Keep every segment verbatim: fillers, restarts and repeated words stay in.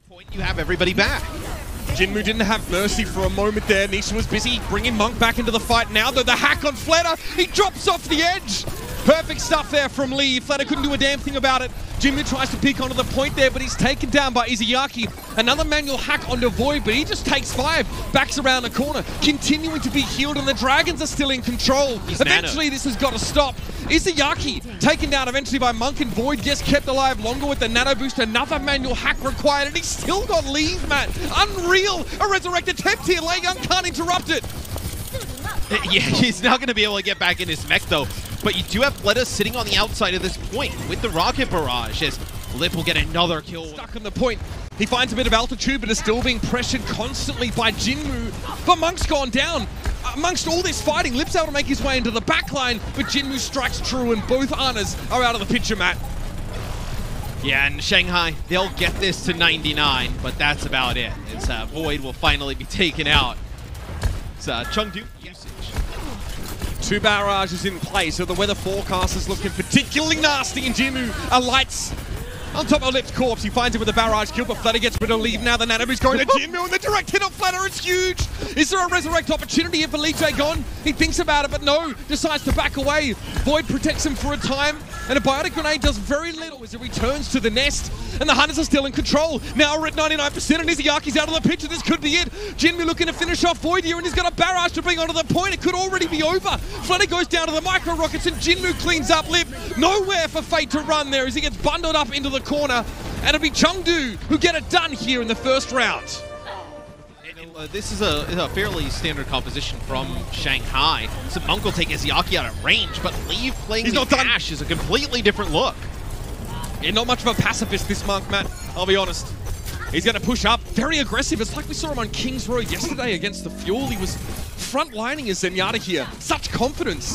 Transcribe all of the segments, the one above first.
point, you have everybody back. Jinmu didn't have mercy for a moment there. Nisha was busy bringing Monk back into the fight. Now though, the hack on Fleta, he drops off the edge. Perfect stuff there from Lee. Fleta couldn't do a damn thing about it. Jinmu tries to peek onto the point there, but he's taken down by Izayaki. Another manual hack onto Void, but he just takes five. Backs around the corner, continuing to be healed, and the Dragons are still in control. He's eventually, nano. This has got to stop. Izayaki taken down eventually by Monk, and Void gets kept alive longer with the nano boost. Another manual hack required, and he's still got leave, Matt. Unreal. A resurrect attempt here. LeiYang can't interrupt it. Yeah, he's not going to be able to get back in his mech, though. But you do have Fleta sitting on the outside of this point with the rocket barrage, as Lip will get another kill. Stuck on the point. He finds a bit of altitude, but is still being pressured constantly by Jinmu. But Monk's gone down. Amongst all this fighting, Lip's able to make his way into the backline, but Jinmu strikes true, and both Anas are out of the picture, Matt. Yeah, and Shanghai, they'll get this to ninety-nine, but that's about it. It's uh, Void will finally be taken out. It's uh, Chengdu usage. Two barrages in place, so the weather forecast is looking particularly nasty, and Jinmu alights on top of Lip's corpse. He finds it with a barrage kill, but Fleta gets rid of leave now. The Nanobu's going to Jinmu, and the direct hit on Fleta is huge. Is there a resurrect opportunity here for LeiJaeGon? He thinks about it, but no, decides to back away. Void protects him for a time, and a biotic grenade does very little as it returns to the nest, and the Hunters are still in control. Now we're at ninety-nine percent, and Izayaki's out of the picture. This could be it. Jinmu looking to finish off Void here, and he's got a barrage to bring onto the point. It could already be over. Fleta goes down to the micro rockets, and Jinmu cleans up Lip. Nowhere for Fate to run there as he gets bundled up into the corner, and it'll be Chengdu who get it done here in the first round. Uh, this is a, is a fairly standard composition from Shanghai. So Monk will take Izayaki out of range, but Leave playing He's the not done. Ash is a completely different look. Yeah, not much of a pacifist, this Monk, Matt. I'll be honest. He's going to push up. Very aggressive. It's like we saw him on King's Road yesterday against the Fuel. He was front-lining his Zenyatta here. Such confidence.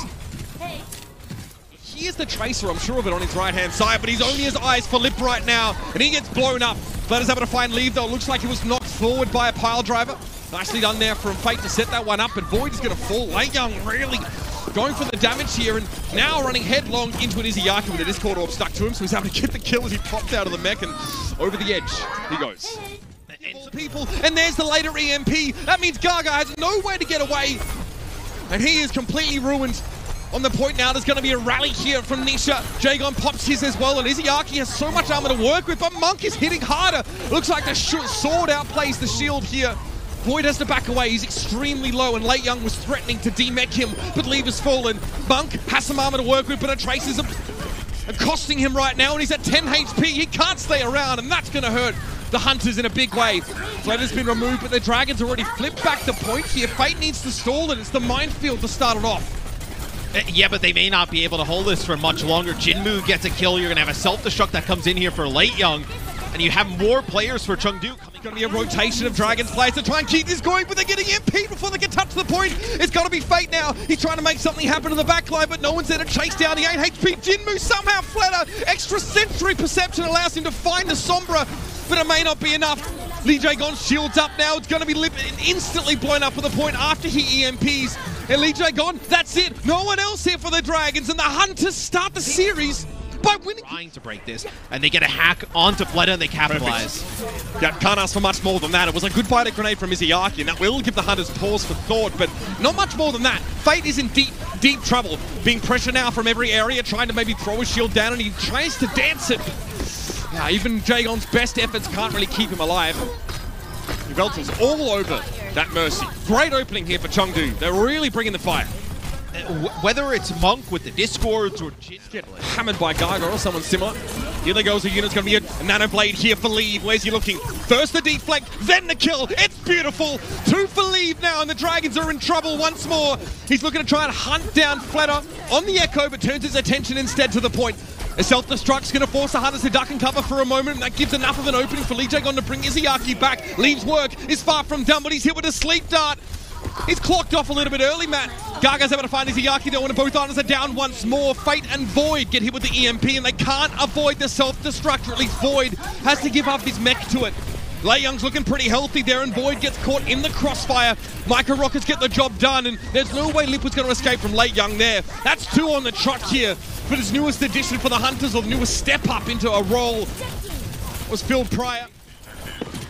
He is the Tracer, I'm sure of it, on his right-hand side, but he's only his eyes for Lip right now, and he gets blown up. Fleta's able to find Leave, though. It looks like he was knocked forward by a pile driver. Nicely done there from Fate to set that one up, but Void is going to fall. LeiYang really going for the damage here, and now running headlong into an Izayaki with a Discord Orb stuck to him, so he's able to get the kill as he pops out of the mech, and over the edge he goes. And people, and there's the later E M P. That means Gaga has no way to get away, and he is completely ruined. On the point now, there's going to be a rally here from Nisha. Jaegon pops his as well, and Izayaki has so much armor to work with, but Monk is hitting harder. Looks like the sword outplays the shield here. Void has to back away. He's extremely low, and LeiYang was threatening to demech him, but Leave has fallen. Monk has some armor to work with, but it traces him, accosting him right now, and he's at ten H P. He can't stay around, and that's going to hurt the Hunters in a big way. Fleta's been removed, but the Dragons already flipped back the point here. Fate needs to stall it. It's the minefield to start it off. Yeah, but they may not be able to hold this for much longer. Jinmu gets a kill. You're going to have a self-destruct that comes in here for LeiYang. And you have more players for Chengdu. It's going to be a rotation of Dragons players to try and keep this going, but they're getting M P'd before they can touch the point. It's got to be Fate now. He's trying to make something happen to the backline, but no one's there to chase down the eight H P. Jinmu somehow Fleta. Extra sensory perception allows him to find the Sombra, but it may not be enough. LeiJaeGon shields up now. It's going to be instantly blown up with a point after he E M Ps. And LeiJaeGon, that's it. No one else here for the Dragons, and the Hunters start the series by winning. Trying to break this, and they get a hack onto Fleta, and they capitalize. Perfect. Yeah, can't ask for much more than that. It was a good biotic grenade from Izayaki, and that will give the Hunters pause for thought, but not much more than that. Fate is in deep, deep trouble. Being pressured now from every area, trying to maybe throw his shield down, and he tries to dance it. Yeah, even Jaegon's best efforts can't really keep him alive. Yveltal's all over that Mercy. Great opening here for Chengdu. They're really bringing the fire. Uh, whether it's Monk with the Discords or Jin Get hammered by Gaga or someone similar. Here they go, so unit's going to be a Nano Blade here for Leave. Where's he looking? First the deflect, then the kill. It's beautiful. Two for Leave now, and the Dragons are in trouble once more. He's looking to try and hunt down Fleta on the Echo, but turns his attention instead to the point. A self-destruct's going to force the Hunters to duck and cover for a moment, and that gives enough of an opening for LeiJaeGon to bring Izayaki back. Leave's work is far from done, but he's hit with a sleep dart. He's clocked off a little bit early, Matt. Gaga's able to find Izayaki though, and both Hunters are down once more. Fate and Void get hit with the E M P, and they can't avoid the self-destruct, or at least Void has to give up his mech to it. LeiYang's looking pretty healthy there, and Void gets caught in the crossfire. Micro Rockets get the job done, and there's no way Lip was going to escape from LeiYang there. That's two on the trot here. But his newest addition for the Hunters, or the newest step up into a role, was filled prior.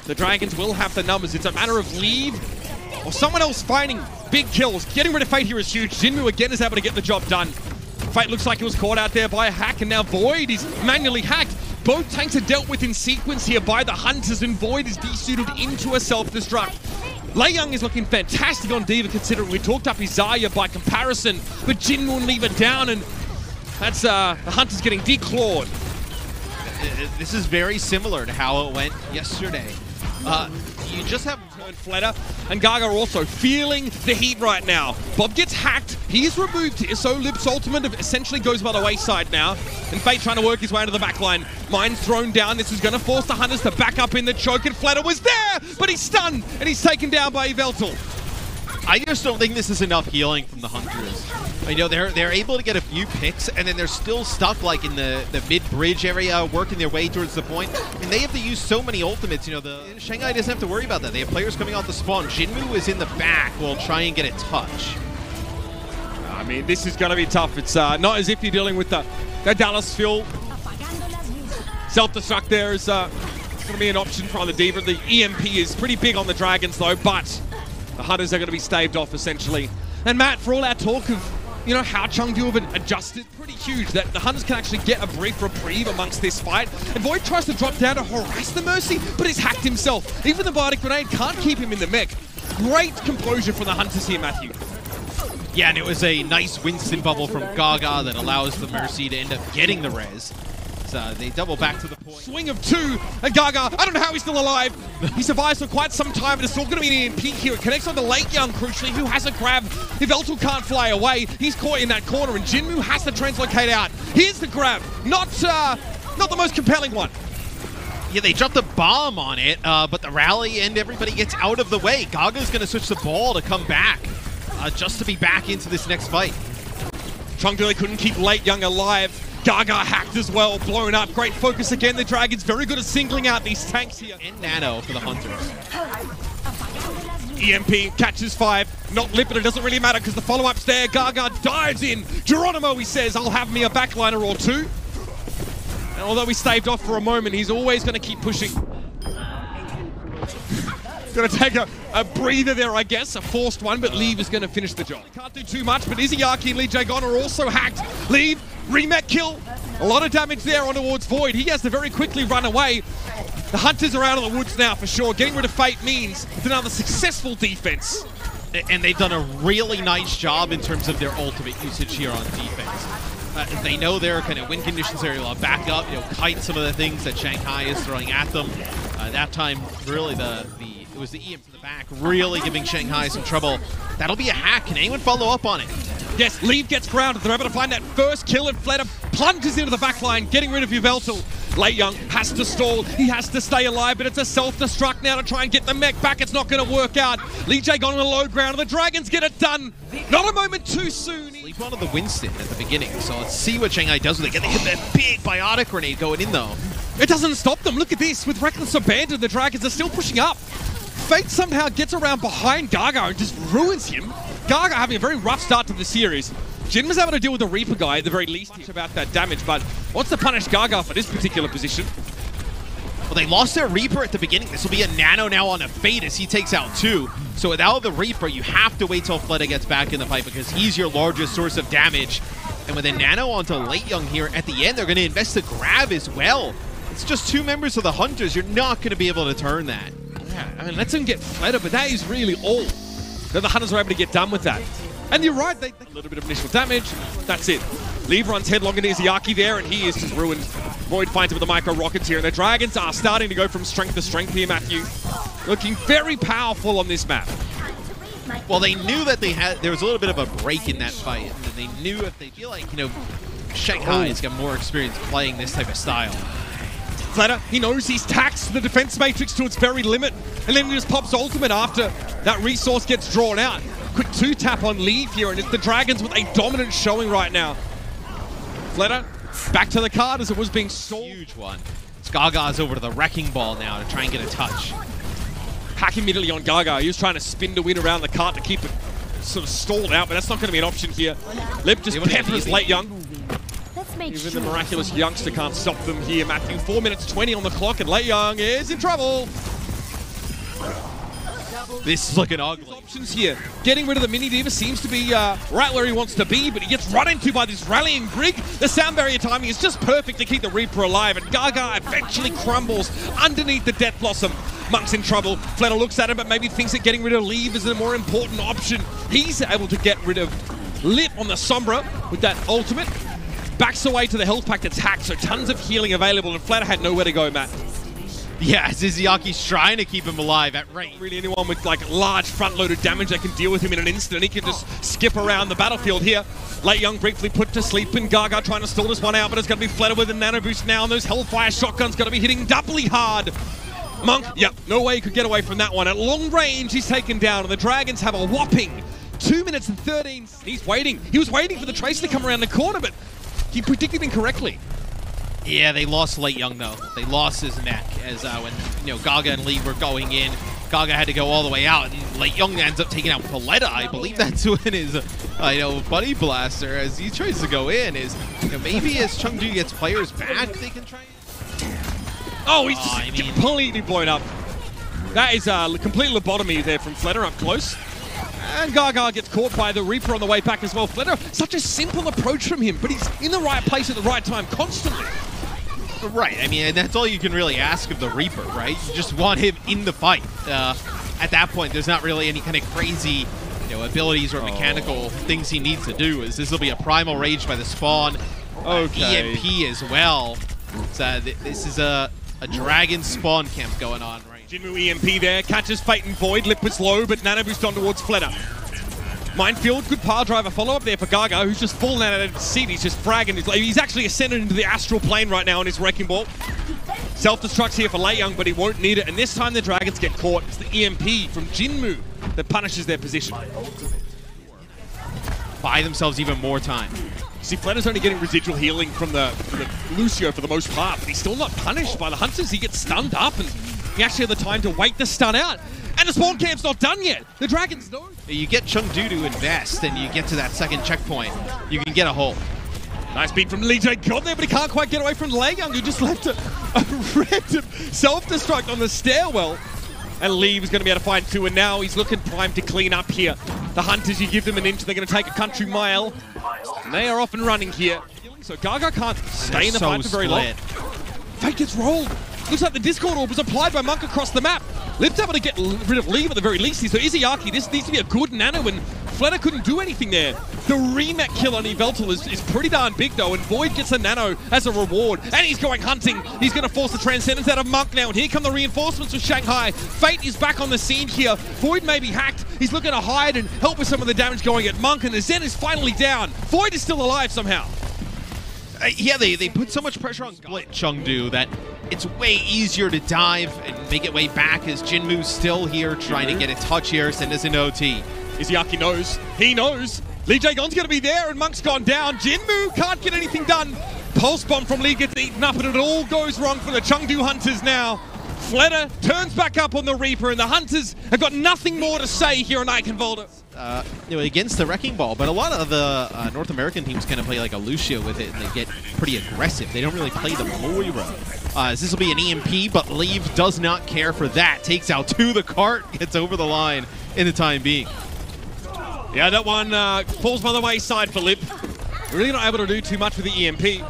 The Dragons will have the numbers. It's a matter of lead or someone else finding big kills. Getting rid of Fate here is huge. Jinmu again is able to get the job done. Fate looks like he was caught out there by a hack, and now Void is manually hacked. Both tanks are dealt with in sequence here by the Hunters, and Void is desuited into a self-destruct. Leyang is looking fantastic on D.Va, considering we talked up his Zarya by comparison, but Jin will leave it down, and that's uh, the Hunters getting declawed. This is very similar to how it went yesterday. Uh, you just have Fleta and Gaga also feeling the heat right now. Bob gets hacked. He's removed here, so Lib's ultimate essentially goes by the wayside now. And Fate trying to work his way into the back line. Mine's thrown down. This is going to force the Hunters to back up in the choke, and Fleta was there, but he's stunned, and he's taken down by Yveltal. I just don't think this is enough healing from the Hunters. You know, they're they're able to get a few picks, and then they're still stuck like in the, the mid-bridge area, working their way towards the point. And they have to use so many ultimates. You know, the Shanghai doesn't have to worry about that. They have players coming off the spawn. Jinmu is in the back will try and get a touch. I mean, this is going to be tough. It's uh, not as if you're dealing with the, the Dallas Fuel. Self-destruct there is uh, going to be an option for the D.Va. The E M P is pretty big on the Dragons, though, but the Hunters are going to be staved off, essentially. And Matt, for all our talk of, you know, how Chengdu have adjusted, pretty huge that the Hunters can actually get a brief reprieve amongst this fight. And Void tries to drop down to harass the Mercy, but he's hacked himself. Even the Biotic Grenade can't keep him in the mech. Great composure from the Hunters here, Matthew. Yeah, and it was a nice Winston bubble from Gaga that allows the Mercy to end up getting the res. Uh, they double back to the point. Swing of two, and Gaga, I don't know how he's still alive. He survives for quite some time, but it's still going to be an E M P here. It connects on the Leyang, crucially, who has a grab. Yveltal can't fly away. He's caught in that corner, and Jinmu has to translocate out. Here's the grab. Not, uh, not the most compelling one. Yeah, they dropped a bomb on it, uh, but the rally and everybody gets out of the way. Gaga's going to switch the ball to come back, uh, just to be back into this next fight. Chengdu, they couldn't keep Leyang alive. Gaga hacked as well, blown up. Great focus again. The Dragons very good at singling out these tanks here. And Nano for the Hunters. E M P catches five. Not lit, but it doesn't really matter because the follow-up's there. Gaga dives in. Geronimo, he says, I'll have me a backliner or two. And although he staved off for a moment, he's always going to keep pushing. Going to take a, a breather there, I guess. A forced one, but Leave is going to finish the job. Can't do too much, but Izayaki and Lee Jae-gon are also hacked. Leave, remech kill. A lot of damage there on towards Void. He has to very quickly run away. The Hunters are out of the woods now for sure. Getting rid of Fate means it's another successful defense. And they've done a really nice job in terms of their ultimate usage here on defense. Uh, they know their kind of win conditions are able to back up, you know, kite some of the things that Shanghai is throwing at them. Uh, that time, really, the, the it was the E M from the back, really giving Shanghai some trouble. That'll be a hack. Can anyone follow up on it? Yes, Leave gets grounded. They're able to find that first kill, and Fleta plunges into the back line, getting rid of Yveltal. Leyang has to stall. He has to stay alive, but it's a self-destruct now to try and get the mech back. It's not going to work out. Lee Jae-gon on the low ground, and the Dragons get it done. Not a moment too soon. Leave one of the Winston at the beginning, so let's see what Shanghai does with it. They hit that big Biotic Grenade going in, though. It doesn't stop them. Look at this. With Reckless Abandon, the Dragons are still pushing up. Fate somehow gets around behind Gaga and just ruins him. Gaga having a very rough start to the series. Jin was able to deal with the Reaper guy at the very least. Much about that damage, but wants to punish Gaga for this particular position. Well, they lost their Reaper at the beginning. This will be a Nano now on a Fate as he takes out two. So without the Reaper, you have to wait till Fleta gets back in the fight because he's your largest source of damage. And with a Nano onto Leyang here at the end, they're going to invest the grab as well. It's just two members of the Hunters. You're not going to be able to turn that. Yeah, I mean, let's him get Fleta, but that is really all that the Hunters are able to get done with that. And you're right, they, they a little bit of initial damage. That's it. Leave runs headlong into Izayaki there, and he is just ruined. Void finds him with the micro rockets here, and the Dragons are starting to go from strength to strength here, Matthew. Looking very powerful on this map. Well, they knew that they had there was a little bit of a break in that fight, and they knew if they feel like, you know, Shanghai's got more experience playing this type of style. Fleta, he knows he's taxed the defense matrix to its very limit, and then he just pops ultimate after that resource gets drawn out. Quick two-tap on Leave here, and it's the Dragons with a dominant showing right now. Fleta, back to the card as it was being sold. Huge one. It's Gaga's over to the Wrecking Ball now to try and get a touch. Hack immediately on Gaga. He was trying to spin to win around the cart to keep it sort of stalled out, but that's not going to be an option here. Lip just peppers Leyang. Even the miraculous youngster can't stop them here, Matthew. four minutes twenty on the clock, and Leyang is in trouble. this is looking ugly. Options here. Getting rid of the Mini D.Va seems to be uh, right where he wants to be, but he gets run into by this rallying Brig. The sound barrier timing is just perfect to keep the Reaper alive, and Gaga eventually crumbles underneath the Death Blossom. Monk's in trouble. Fleta looks at him, but maybe thinks that getting rid of Leave is a more important option. He's able to get rid of Lip on the Sombra with that ultimate. Backs away to the health pack that's hacked, so tons of healing available, and Fleta had nowhere to go, Matt. Yeah, Ziziaki's trying to keep him alive at range. Really anyone with like large front-loaded damage that can deal with him in an instant. He can just skip around the battlefield here. Late Young briefly put to sleep, and Gaga trying to stall this one out, but it's going to be Fleta with a nano boost now, and those Hellfire shotguns going to be hitting doubly hard. Monk, yep, no way he could get away from that one. At long range, he's taken down, and the Dragons have a whopping two minutes and thirteen. He's waiting. He was waiting for the Tracer to come around the corner, but he predicted incorrectly. Yeah, they lost Late Young, though. They lost his neck as uh, when, you know, Gaga and Lee were going in. Gaga had to go all the way out, and Late Young ends up taking out Paletta. I believe that's when his, uh, you know, Buddy Blaster, as he tries to go in, is, you know, maybe as Chengdu gets players back, they can try. Oh, he's oh, just I mean, completely blown up. That is a complete lobotomy there from Fleta up close. And Gaga gets caught by the Reaper on the way back as well. Fleta, such a simple approach from him, but he's in the right place at the right time constantly. Right, I mean, that's all you can really ask of the Reaper, right? You just want him in the fight. Uh, at that point, there's not really any kind of crazy, you know, abilities or mechanical oh. things he needs to do. Is this will be a Primal Rage by the spawn, okay. uh, E M P as well. So uh, th this is a, a Dragon spawn camp going on, right? Jinmu E M P there, catches Fate and Void, Lip was low, but Nano boost on towards Fleta. Minefield, good pile driver follow-up there for Gaga, who's just fallen out of his seat. He's just fragging. He's actually ascended into the astral plane right now on his Wrecking Ball. Self-destructs here for Late Young, but he won't need it. And this time the Dragons get caught. It's the E M P from Jinmu that punishes their position. Buy themselves even more time. See, Fleta's only getting residual healing from the, from the Lucio for the most part, but he's still not punished by the Hunters. He gets stunned up, and he actually had the time to wait the stun out. And the spawn camp's not done yet. The Dragons know. You get Chengdu to invest, and you get to that second checkpoint. You can get a hold. Nice beat from Lee J. Got there, but he can't quite get away from Late Young, who just left a, a random self-destruct on the stairwell. And Lee was going to be able to find two, and now he's looking primed to clean up here. The Hunters, you give them an inch, they're going to take a country mile. And they are off and running here. So Gaga can't stay in the so fight for very split. long. Fate gets rolled. Looks like the Discord orb was applied by Monk across the map. Lip's able to get rid of Leave at the very least. So Izayaki, this needs to be a good nano, and Fleta couldn't do anything there. The remake kill on Yveltal is, is pretty darn big though, and Void gets a nano as a reward. And he's going hunting. He's going to force the Transcendence out of Monk now, and here come the reinforcements with Shanghai. Fate is back on the scene here. Void may be hacked. He's looking to hide and help with some of the damage going at Monk, and the Zen is finally down. Void is still alive somehow. Uh, yeah, they, they put so much pressure on Split Chengdu that it's way easier to dive and make it way back as Jinmu's still here trying mm-hmm. to get a touch here, send us an O T. Izayaki knows. He knows. Lee Jae-gon's going to be there, and Monk's gone down. Jinmu can't get anything done. Pulse Bomb from Lee gets eaten up, and it all goes wrong for the Chengdu Hunters now. Fleta turns back up on the Reaper, and the Hunters have got nothing more to say here on Eichenwalde. Uh, you know, against the Wrecking Ball, but a lot of the uh, North American teams kind of play like a Lucio with it, and they get pretty aggressive. They don't really play the Moira. Uh, this will be an E M P, but Leave does not care for that. Takes out two, the cart gets over the line in the time being. Yeah, that one uh, falls by the wayside for Lip. Really not able to do too much with the E M P.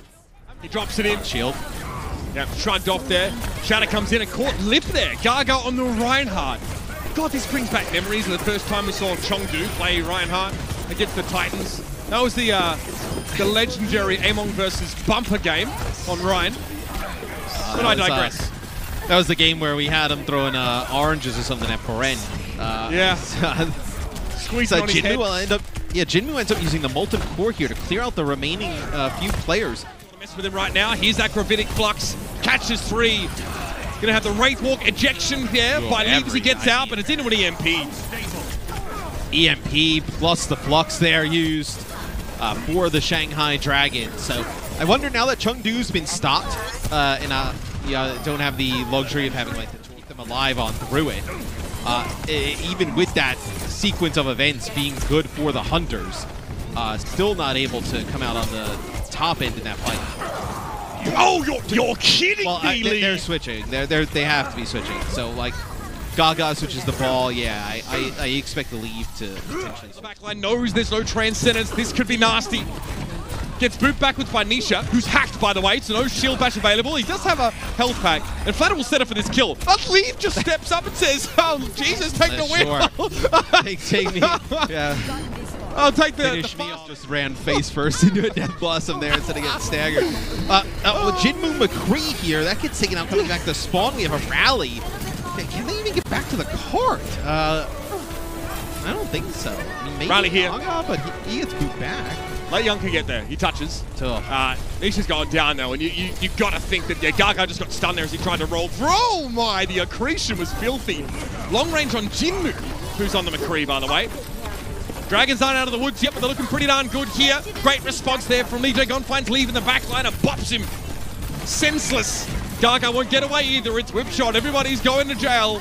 He drops it in. Shield. Yeah, shrugged off there. Shatter comes in and caught Lip there. Gaga on the Reinhardt. God, this brings back memories of the first time we saw Chengdu play Reinhardt against the Titans. That was the uh, the legendary Among versus Bumper game on Ryan. Uh, but I digress. Was, uh, that was the game where we had him throwing uh, oranges or something at Poren. Uh, yeah. Squeeze so on his head. Jinmu will end up, yeah, Jinmu ends up using the Molten Core here to clear out the remaining uh, few players. Mess with him right now. Here's that Gravitic Flux. Catches three. Gonna have the Wraith Walk ejection here oh, by Leave as he gets out, but it's into an E M P. E M P plus the Flux there used uh, for the Shanghai Dragon. So I wonder now that Chengdu's been stopped, uh, and uh, you uh, don't have the luxury of having like to keep them alive on through it. Uh, even with that sequence of events being good for the Hunters, uh, still not able to come out on the top end in that fight. Oh, you're, you're kidding well, me, I, Lee. They're switching. They're, they're, they have to be switching. So, like, Gaga switches the ball. Yeah, I, I, I expect the leave to potentially. The backline knows there's no Transcendence. This could be nasty. Gets booped backwards by Nisha, who's hacked, by the way, so no shield bash available. He does have a health pack, and Flatter will set up for this kill. But Leave just steps up and says, oh, Jesus, take Uh, the wheel. Sure. take, take me. Yeah. I'll take the, Finish the me off. Just ran face first into a Death Blossom there instead of getting staggered. Uh, uh, with Jinmu McCree here, that gets taken out coming back to spawn. We have a rally. Can, can they even get back to the cart? Uh, I don't think so. I mean, maybe Rally here. Gaga, but he, he gets booped back. Late Young can get there. He touches. Tough. Uh, Nisha's going down though, and you you, you got to think that yeah, Gaga just got stunned there as he tried to roll through. Oh my, the accretion was filthy. Long range on Jinmu, who's on the McCree, by the way. Dragons aren't out of the woods yet, but they're looking pretty darn good here. Great response there from Lee Jae-gon. Finds Leave in the back line and bops him. Senseless. Gaga won't get away either. It's whip shot. Everybody's going to jail.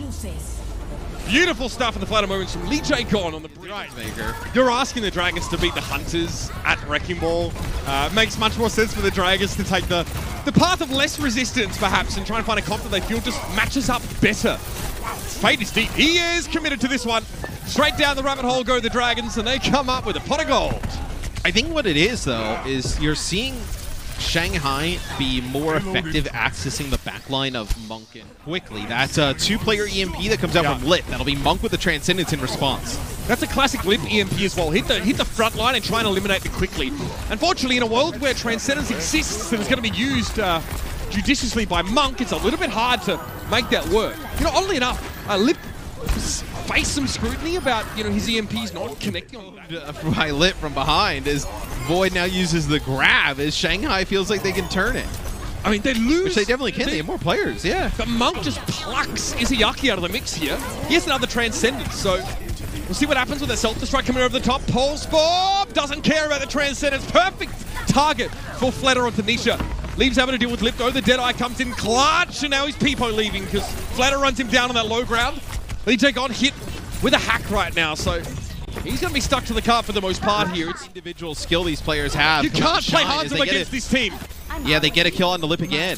Beautiful stuff in the flatter moments from Lee Jae-gon on the bridge. Maker. You're asking the Dragons to beat the Hunters at Wrecking Ball. Uh, makes much more sense for the Dragons to take the, the path of less resistance, perhaps, and try and find a comp that they feel just matches up better. Fate is deep. He is committed to this one. Straight down the rabbit hole go the Dragons, and they come up with a pot of gold. I think what it is, though, is you're seeing Shanghai be more effective accessing the backline of Monk and quickly. That's a two-player E M P that comes out Yeah. from Lit. That'll be Monk with the Transcendence in response. That's a classic Lip E M P as well. Hit the hit the front line and try and eliminate it quickly. Unfortunately, in a world where Transcendence exists and is going to be used uh, judiciously by Monk, it's a little bit hard to make that work. You know, oddly enough, uh, Lip faced some scrutiny about, you know, his E M Ps not connecting on that. Uh, by Lit from behind as Void now uses the grab as Shanghai feels like they can turn it. I mean, they lose. Which they definitely can. They have more players, yeah. But Monk just plucks Izayaki out of the mix here. He has another Transcendence, so we'll see what happens with the self-destruct coming over the top. Pulse Bomb doesn't care about the Transcendence. Perfect target for Flatter onto Nisha. Leaves having to deal with Lip though. The Deadeye comes in clutch, and now he's Peepo leaving because Flatter runs him down on that low ground. Lee Jae-gon hit with a hack right now, so he's going to be stuck to the cart for the most part here. It's Individual skill these players have. You can't play Shine as Hanzo they get against it. this team. Yeah, they get a kill on the Lip again.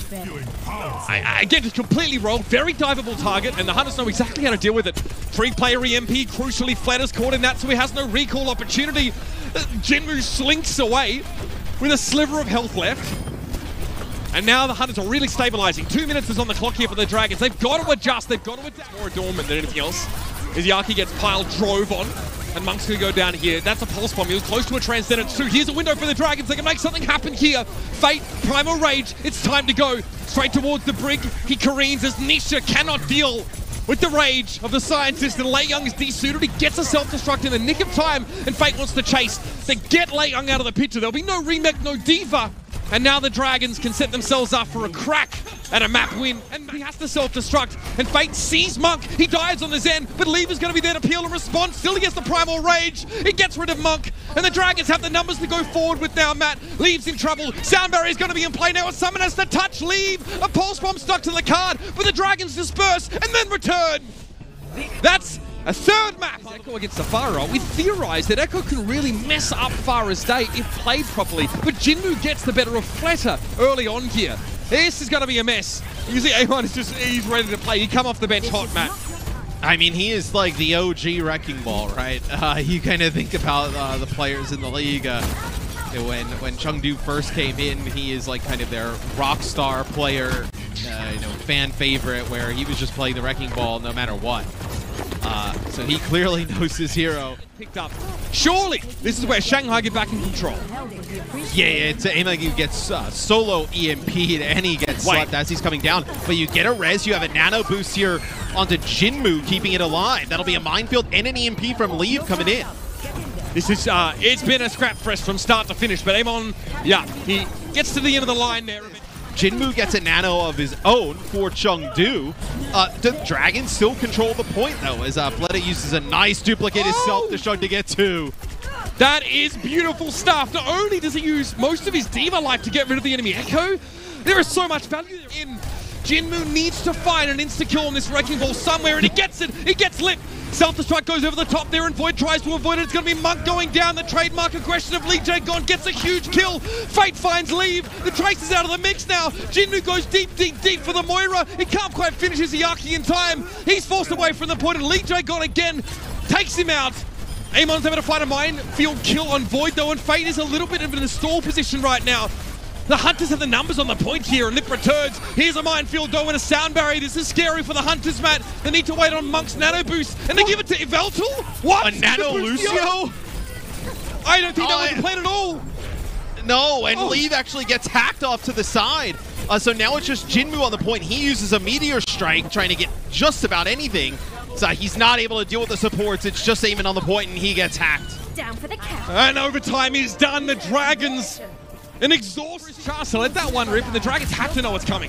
I, I, again, just completely wrong. Very diveable target, and the Hunters know exactly how to deal with it. Three-player E M P, crucially, Flatter's caught in that, so he has no recall opportunity. Uh, Jinmu slinks away with a sliver of health left. And now the Hunters are really stabilizing. Two minutes is on the clock here for the Dragons. They've got to adjust. They've got to adapt. More adornment than anything else. Izayaki gets piled drove on, and Monk's going to go down here. That's a pulse bomb. He was close to a Transcendence too. Here's a window for the Dragons. They can make something happen here. Fate, Primal Rage. It's time to go. Straight towards the brig. He careens as Nisha cannot deal with the rage of the Scientist, and Lei Young is desuited. He gets a self-destruct in the nick of time, and Fate wants to chase. They get Lei Young out of the picture. There'll be no remake, no diva. And now the Dragons can set themselves up for a crack at a map win. And he has to self-destruct. And Fate sees Monk. He dives on the Zen, but Lever's going to be there to peel a response. Still he gets the Primal Rage. He gets rid of Monk. And the Dragons have the numbers to go forward with now, Matt. Leaves in trouble. Sound Barrier is going to be in play now. A Summon has to touch Leave. A Pulse Bomb stuck to the card. But the Dragons disperse and then return. That's a third map. Echo against Safaro. We theorized that Echo can really mess up Farah's day if played properly, but Jinmu gets the better of Flatter early on here. This is going to be a mess. You see A one is just, he's ready to play. He come off the bench hot, Matt. I mean, he is like the O G Wrecking Ball, right? Uh, you kind of think about uh, the players in the league. Uh, when when Chengdu first came in, he is like kind of their rock star player, uh, you know, fan favorite, where he was just playing the Wrecking Ball no matter what. Uh, so he clearly knows his hero. Picked up. Surely, this is where Shanghai get back in control. Yeah, yeah, it's Amagu gets uh, solo E M P'd and he gets slapped as he's coming down. But you get a res, you have a nano boost here onto Jinmu, keeping it alive. That'll be a minefield and an E M P from Leave coming in. This is, uh, it's been a scrap fest from start to finish, but Amon, yeah, he gets to the end of the line there. Jinmu gets a nano of his own for Chengdu. Uh, the Dragons still control the point, though, as uh, Fleta uses a nice duplicated Oh! self-destruct to get two. That is beautiful stuff. Not only does he use most of his Diva life to get rid of the enemy Echo, there is so much value in Jinmu needs to find an insta-kill on this Wrecking Ball somewhere, and he gets it. He gets Lip. Self-destruct goes over the top there, and Void tries to avoid it. It's going to be Monk going down. The trademark aggression of Lee Jae-gon gets a huge kill. Fate finds Leave. The Trace is out of the mix now. Jinmu goes deep, deep, deep for the Moira. He can't quite finish his Yaki in time. He's forced away from the point, and Lee Jae-gon again takes him out. Amon's able to find a minefield kill on Void though, and Fate is a little bit of in a stall position right now. The Hunters have the numbers on the point here, and Lip returns. Here's a minefield though and a sound barrier. This is scary for the Hunters, Matt. They need to wait on Monk's nano boost, and they give it to Yveltal? What? A nano Lucio? I don't think oh, that was the plan at all. No, and oh. Leave actually gets hacked off to the side. Uh, so now it's just Jinmu on the point. He uses a Meteor Strike, trying to get just about anything. So he's not able to deal with the supports. It's just Amon on the point, and he gets hacked. Down for the count. And overtime is done. The Dragons, an exhausted chance to let that one rip, and the Dragons have to know what's coming.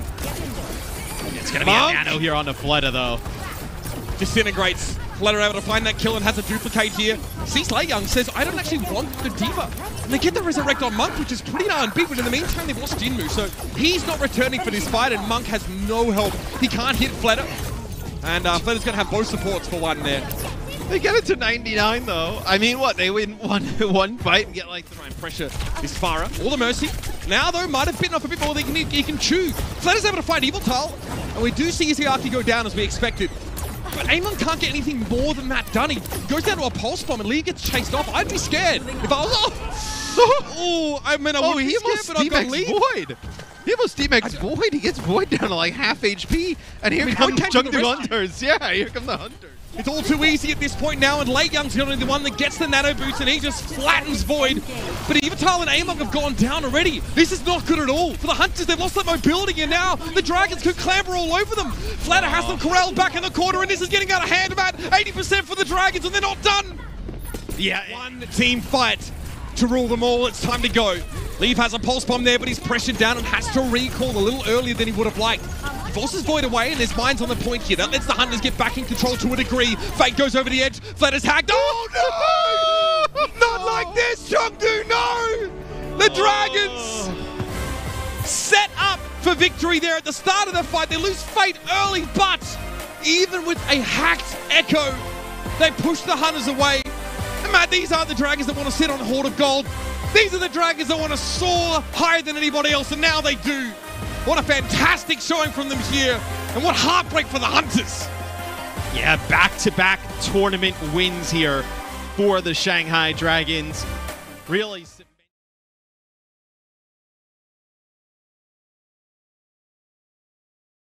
It's going to be Monk. a nano here on the Fleta, though. Disintegrates. Fleta able to find that kill and has a duplicate here. Sees Young says, I don't actually want the D.Va. And they get the resurrect on Monk, which is pretty darn big, but in the meantime, they've lost Jinmu, so he's not returning for this fight, and Monk has no help. He can't hit Fleta. And uh, Fleta's going to have both supports for one there. They get it to ninety-nine, though. I mean, what? They win one one fight and get, like, Try and pressure this Pharah. All the Mercy. Now, though, might have bitten off a bit more than he can, he can chew. Fleta's able to find Yveltal, and we do see his Yaki go down as we expected. But Amon can't get anything more than that done. He goes down to a pulse bomb, and Lee gets chased off. I'd be scared if I was... Oh, oh I mean, I oh, would be he scared, almost but I've got Lee. Void. He almost Steam-X Void. He gets Void down to like half H P. And here I mean, comes Void came to the Chengdu rescue. Hunters. Yeah, here come the Hunters. It's all too easy at this point now, and Lei Young's going to be the one that gets the nano boost, and he just flattens Void. But Yveltal and Amon have gone down already. This is not good at all. For the Hunters, they've lost that mobility, and now the Dragons could clamber all over them. Fleta has them corralled back in the corner, and this is getting out of hand. About eighty percent for the Dragons, and they're not done. Yeah. One team fight to rule them all. It's time to go. Leave has a pulse bomb there, but he's pressured down and has to recall a little earlier than he would have liked. He forces Void away, and there's mines on the point here. That lets the Hunters get back in control to a degree. Fate goes over the edge. Fleta's hacked. Oh, no! Not like this, Chengdu, no! The Dragons set up for victory there at the start of the fight. They lose Fate early, but even with a hacked Echo, they push the Hunters away. And Matt, these aren't the Dragons that want to sit on a Horde of Gold. These are the Dragons that want to soar higher than anybody else, and now they do. What a fantastic showing from them here, and what heartbreak for the Hunters. Yeah, back-to-back tournament wins here for the Shanghai Dragons. Really...